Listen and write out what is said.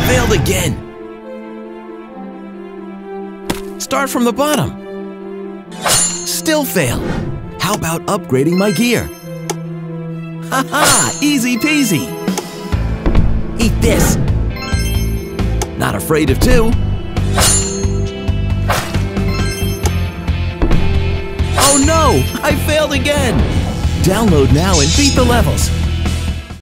failed again. Start from the bottom. Still fail. How about upgrading my gear? Haha, easy peasy. Eat this. Not afraid of two. Oh no, I failed again. Download now and beat the levels.